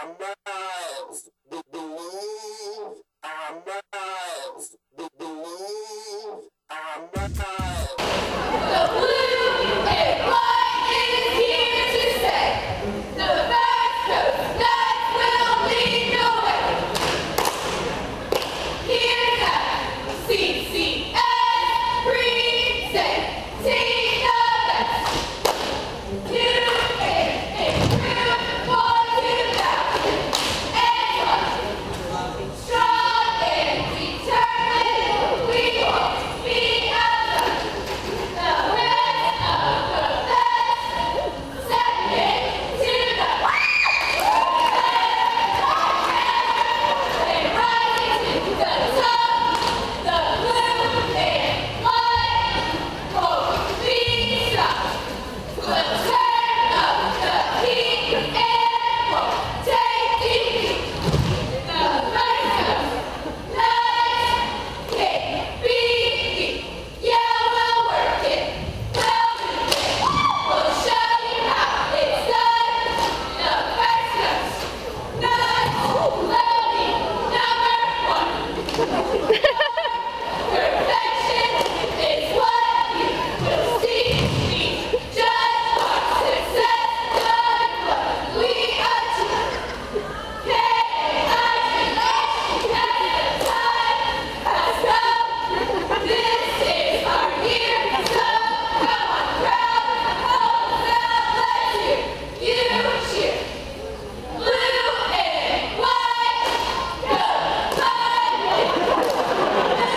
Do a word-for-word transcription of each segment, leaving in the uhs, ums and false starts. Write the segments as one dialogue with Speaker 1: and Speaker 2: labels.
Speaker 1: C C S present Team the Best. New and improved for two thousand one. Strong and determined, we won't be outdone. The best of the best, second to the they rise to the top. The blue and white won't be stopped. We'll turn up the heat and won't take defeat. The first of life can't be beat. Yeah, we'll work it. We'll do it. We'll show you how it's done. The first of none will be number one. Perfection is what you will see. We judge our success by what we achieve. K I G H as the time has come. This is our year, so come on, crowd, hold out, let's hear you cheer. Blue and white, go Banquet.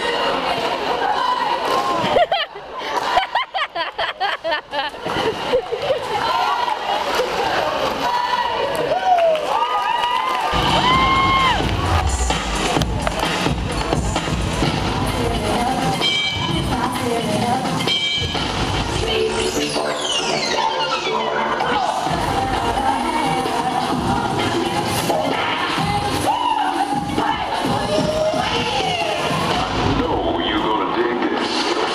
Speaker 2: know you're gonna dig this.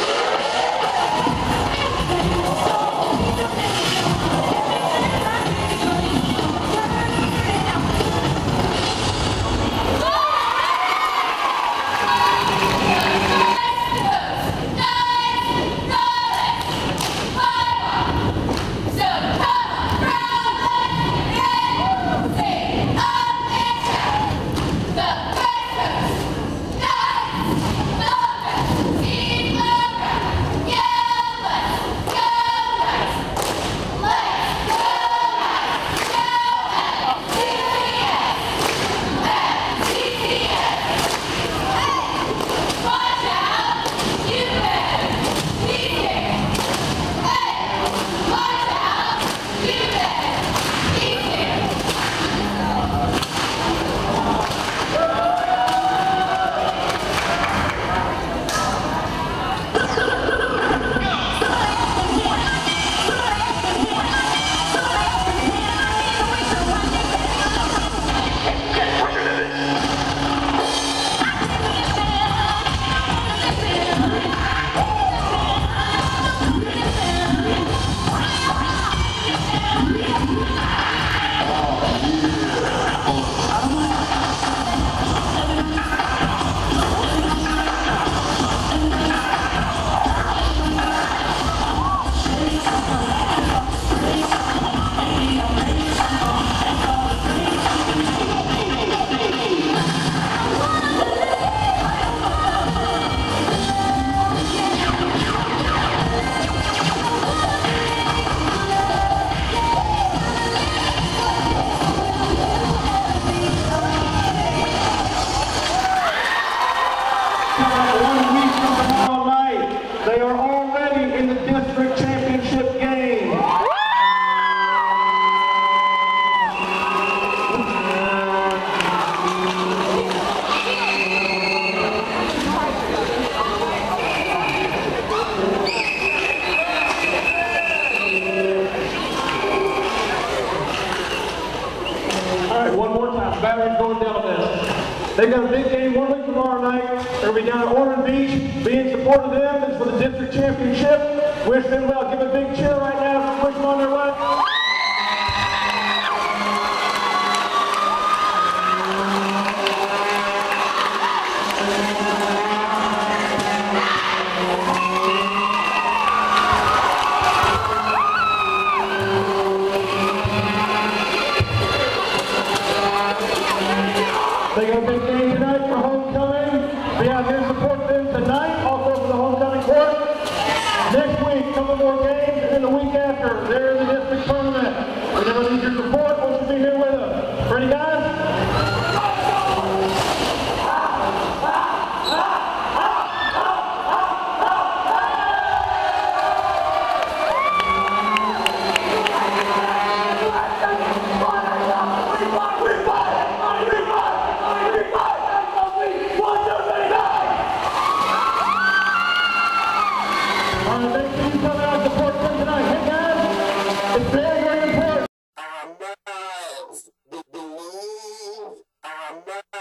Speaker 3: One week from tomorrow night, they are already in the district championship game. All right, one more time. Battery's going down this. They've got a big game one week tomorrow night. They'll be down at Ormond Beach. Be in support of them. It's for the district championship. Wish them well. Give a big cheer right now. Wish them on their way. They got a big game tonight for homecoming. Be out here and support them tonight, also for the homecoming court. Next week, a couple more games, and then the week after, they're in the district tournament. We never need your support. Won't you be here with us? Ready, guys?
Speaker 4: Our minds, the believe, our minds.